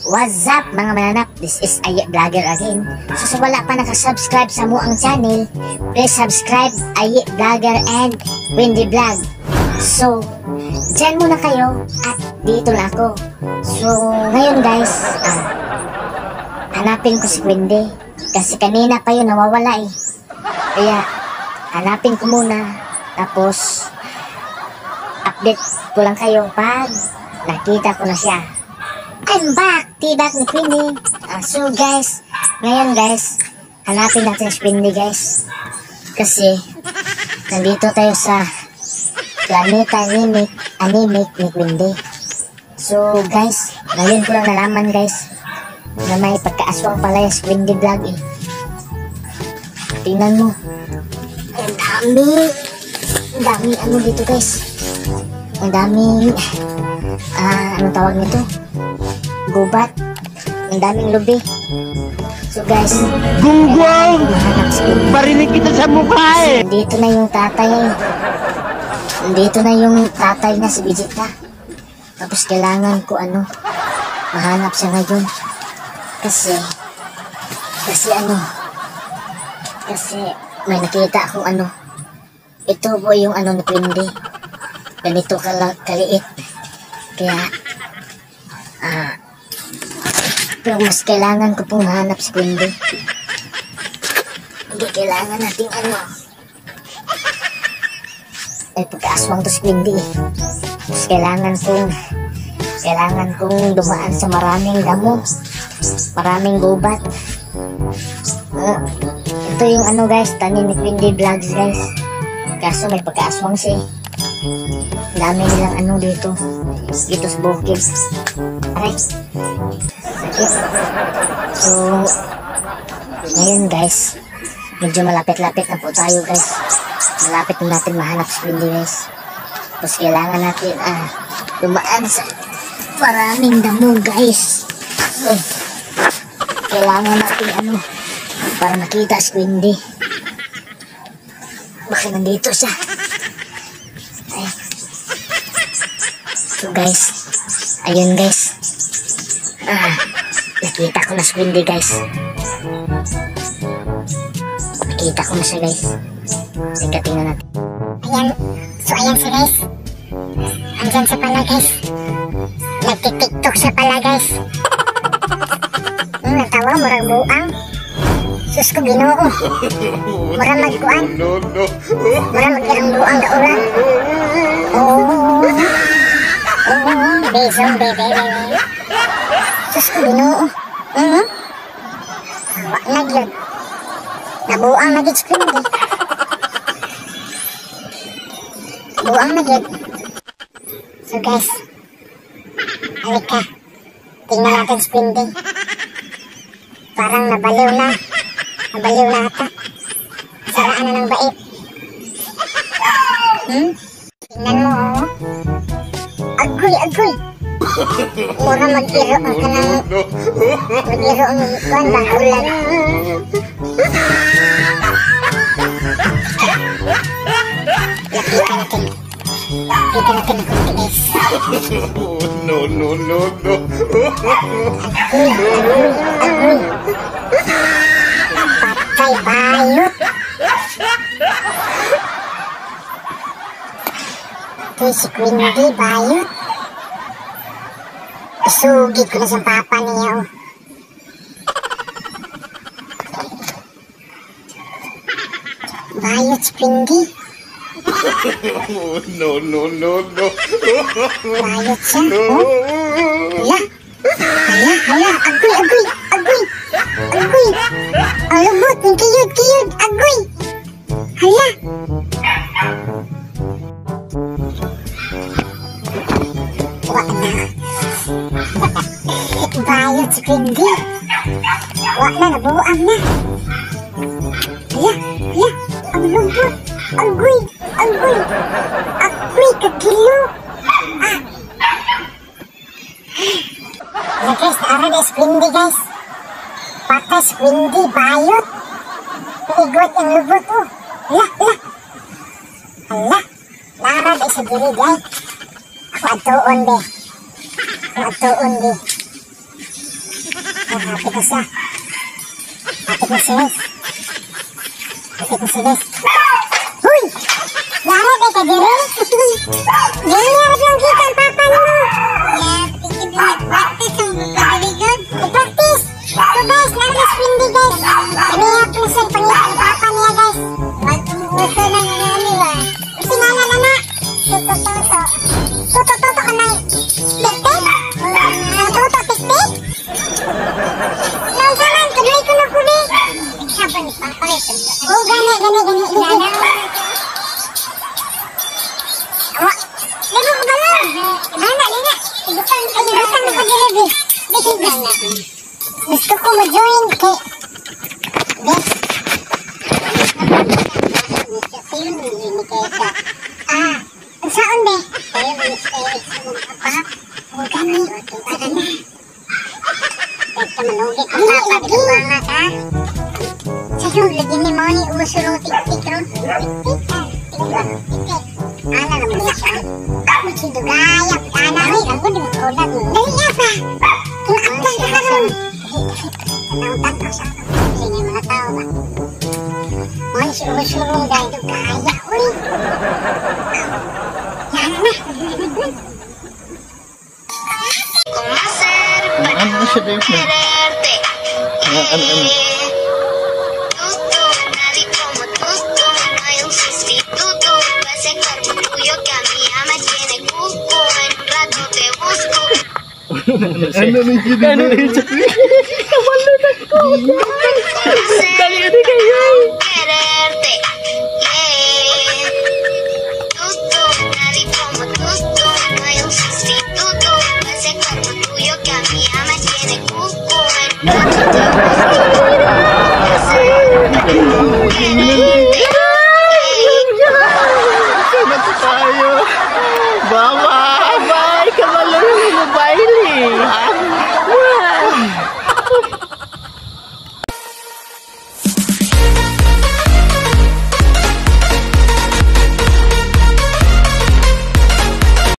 What's up mga mananap? This is Aye Vlogger again. So sa wala pa nakasubscribe sa muang channel, please subscribe Aye Vlogger and Wendy Vlog. So, dyan muna kayo at dito na ako. So, ngayon guys, hanapin ko si Wendy. Kasi kanina pa yun nawawala eh. Kaya, hanapin ko muna. Tapos, update ko lang kayo pag nakita ko na siya. I'm back! T-back ni Wendy. So guys, ngayon guys, hanapin natin si Wendy guys. Kasi, nandito tayo sa Planeta Animic ni Wendy. So guys, ngayon ko lang nalaman guys, na may pagkaaswang pala yung si Wendy Vlog eh. Tingnan mo. Ang dami ano dito guys. Ang dami, anong tawag nito? Gubat. Ang daming lubi. So guys, Gunggong! Parinig kita sa mukha eh! Nandito na yung tatay. Nandito na yung tatay na si Vegeta. Tapos kailangan ko mahanap siya ngayon. Kasi may nakita akong ito po yung ni Wendy. Ganito kaliit. Kaya pero mas kailangan ko pong mahanap si Wendy. Hindi kailangan nating ay pagkaaswang to si Wendy eh. Mas kailangan kong dumaan sa maraming damo, maraming gubat. Ito yung guys, tanim ni Wendy Vlogs guys. Kaso may pagkaaswang siya eh. Dami nilang dito sa bukid. Aray, sakit. So ngayon guys, medyo malapit-lapit na po tayo guys. Malapit na natin mahanap si Wendy guys. Tapos kailangan natin dumaan sa maraming damo guys. Kailangan natin para makita si Wendy. Baka nandito siya. So guys, ayun guys, nakita ko na si Wendy guys. Nakita ko na siya guys. Sige, tingnan natin. Ayan, so ayan siya guys. Andyan siya pala guys. Nagtitiktok siya pala guys. Natawa, murag buang. Sus ko Ginoo. Murag magkuan. Murag magirang buang kaulan. Besong bebe. Sus ko Ginoo. Wak na gyud. Nabuang na gyud screen di. Buang na gyud. So guys, halika. Tingnan natin si Wendy. Parang nabaliw na. Nabaliw na ata. Saraan na ng bait. Tingnan mo Agoy. Mura mag-iro ang kanang mag-iro ang kuwan ba ulan. Lapitan natin ang kunti guys. No. Agoy. Patay bayot. Ito si Wendy bayot. Isugid ko na sa papa niya Bayot si Wendy. No. Bayot siya. Hala. Agoy. Ang lubot, ang kiyod. Agoy. Hala. Wak na. Bayot si Wendy. Wak na, nabuang na. Hala. Ang lubot. Agoy. Kagilo. Guys, naara na si Wendy guys. Patay si Wendy, bayot. Igot ang lubot Hala. Naara na sa diri guys. Ako atuon be. Ate ko siya. Ate ko siya. Ate ko siya. Huy! Lara, di ka diri? Gani, harap lang kita ang papa mo. Yeah, thank you, practice ang very good. Practice! So guys, naras windy guys. Kaniyak na siya pangiyak ang papa niya guys. Gusto na nila. Kasi nga na na. Tuto-toto. Tuto-toto ka na. Tik-tik? Tuto-tik-tik? Nausaman, tuloy ko na kuli. Sabi ni papa ito. Oh, gani. Inana. Awa. Lego ko ba lang? Lina. Igutan na ka dilibi. Dikit na. Gusto ko ma-join kay... Bes. Saan be? Huwag kami. Tara na. Ito manugi ang papa di mga ka. Sa'yo, lagyan ni Moni umusuro tik-tik ron. Tik-tik. Ana naman niya siya. Magsidugayap. Ana rin. Ang gundo ng ulat mo. Dali niya pa. Kinakaptan ka ka ron. Nautan ka sa akin. Kasi niya mga tao ba? Moni, suro-surong dahil dugaya. Uy. Yana na. Ano siya din? Ano? Ano ni Jimmy? Ano ni Jimmy? Kamalo na ko.